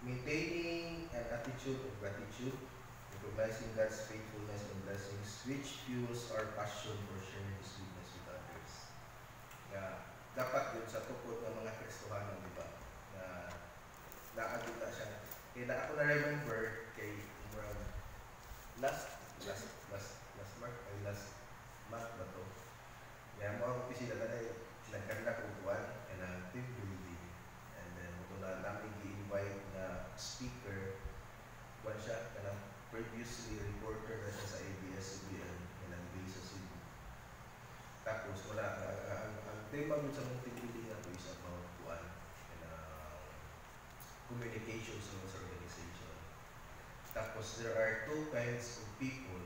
Maintaining an attitude of gratitude, recognizing God's faithfulness and blessings, which fuels our passion for sharing His goodness with others. Dapat yun sa tukod ng mga Kristohanon, di ba? Naagod na siya. Kaya na ako na-remember kay last month ba to? Kaya mo ako kasi nagkanda ko buwan and ang team building. And then ito na namin i-invite na speaker. Buwan siya, kanang previously reporter na siya sa ABS-CBN and ang base sa Cebu. Tapos wala, ang tema mo sa mong team building na ito is about buwan and communications sa organization. Tapos there are two kinds of people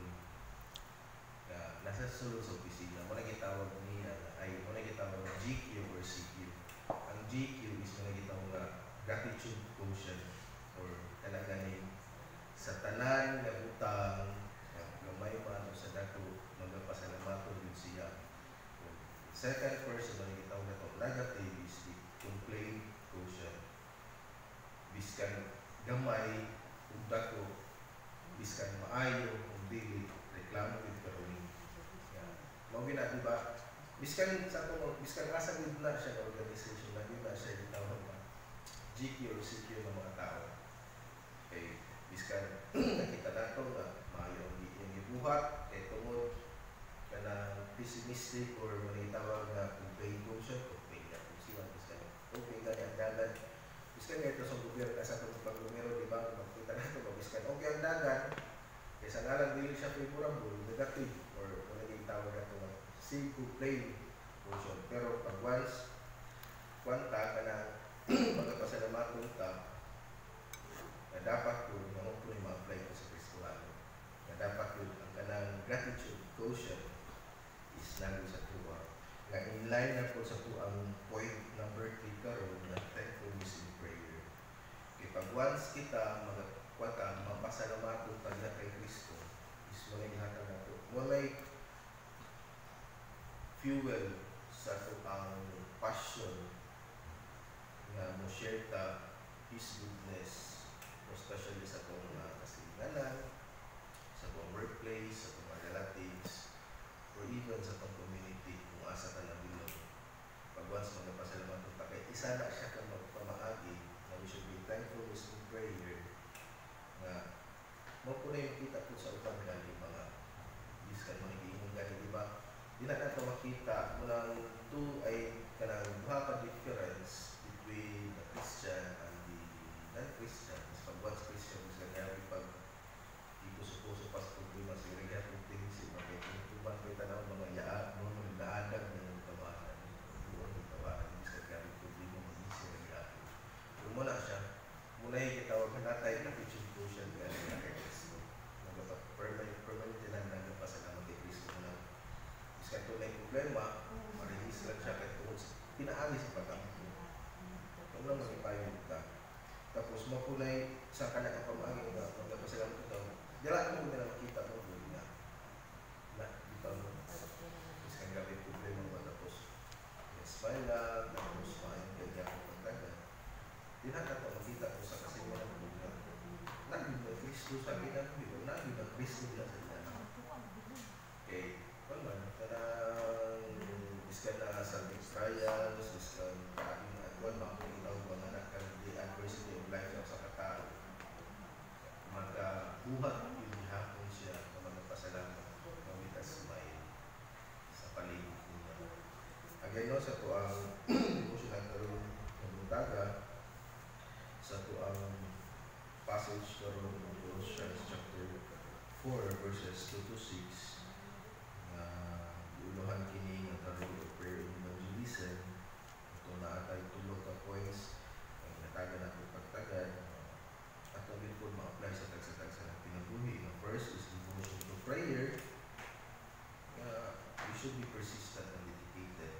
na nasa sulod sa opisina. Muna gitawag niya ay muna gitawag na GQ or CQ. Ang GQ is muna gitawag na gratitude quotient or talaganin sa tanan na utang gamay man o sa dako magpasalamaton din siya. Second person muna gitawag na ito negative is the complaint quotient. Biskan gamay ug dako, biskan maayo ug dili reklamo gid karon. Mao gina diba? Biskan sa ato biskan asa gid na siya na organization na gid na siya gitawag na GQ or CQ ng mga tao. Okay, biskan nakita nato na maayo ang gibuhat kay tungod kanang pessimistic or manitawag na complaint quotient o pila kung sila biskan okay gani ang dalan. Biskan nga ito sa gobyerno sa itong pag-numero, di ba? Magkita na ito, biskan okay ang dagan, kaysa ngalang dili siya favorable, negative, or naging tawag na ito ng complaint quotient. Pero pag once, kwanta ka na magpasalamaton ka, na dapat yun, na mo po yung ma-apply ko sa Kristohano, na dapat yun, ang kanang gratitude quotient is lagi sa tuwa. Nga in-line na po sa tuwang point number 3 karon na thankfulness in prayer. Kaya pag once kita mapasalamaton tayo kay Kristo, is walay hatag na po. Walay fuel sa tuwang passion na mo share ta His goodness, especially sa itong kasinganan, sa itong workplace, sa itong relatives, or even sa itong community kung asa ka na bilog. Pag once magpasalamaton ta kay isa na siya kang magpamaagi na we should be thankful in prayer nga mo po na yung kita po sa upang gali mga iskan mga giingon gali, di ba? Di na nato makita muna two ay kanang duha ka difference between the Christian and the non-Christian. Pag once Christian is nangyari pag ipuso-puso pas problema sa irigyan kong tingin bakit tuban ko itanaw mga yaad mo naadag na yung tawanan buwan yung tawanan yung sa gari problema mag-isip ang yaad kung muna siya muna yung kitawag na natay na kitchen quotient gari na kay Kristo permanent na nagpasalamat kay Kristo na iskan ito na yung problema marihis lang siya kahit tungkol pinaali sa pagkampo kung lang mag-ipayon ka tapos mapunay sa kanang pamangin na magpasalamat ito dila mo na makita mo doon na dito mo isang gabi problema mo tapos smile lang tapos maayong kaya ko pagdagan di na ito makita ko sa kasimulan mo na naging na Kristo sa ginagawa naging na Kristo nila sa ginagawa okay naman kanang iskan na sa trials iskan kaaging agwan makakinaw mga anak the adversity of life sa katao magbuhat yung hapon siya na magpasalamat mamitas may sa paligid niya. Again, no, sa ito ang devotion ang karoon ng buntaga sa ito ang passage karoon ng Colossians chapter 4 verses 2 to 6 na iuluhan kini ng karoon of prayer and evangelism. Ito na atay tulog ka points ang nataga na ito pagtagad at ang po ma-apply sa tagsa-tagsa ng pinabuhi. First is devotion to prayer. We should be persistent and dedicated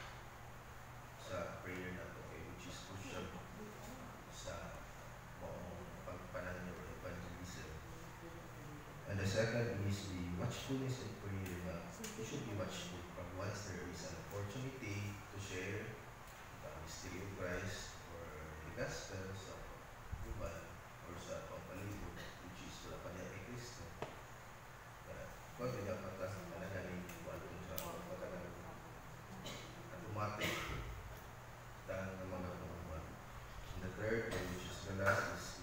sa prayer na ito, which is crucial sa pagpananyo o evangelism. And the second is the watchfulness in prayer na we should be watchful pag once there is an opportunity to share the mystery of Christ or the gospel sa iba. third, and which is the last, is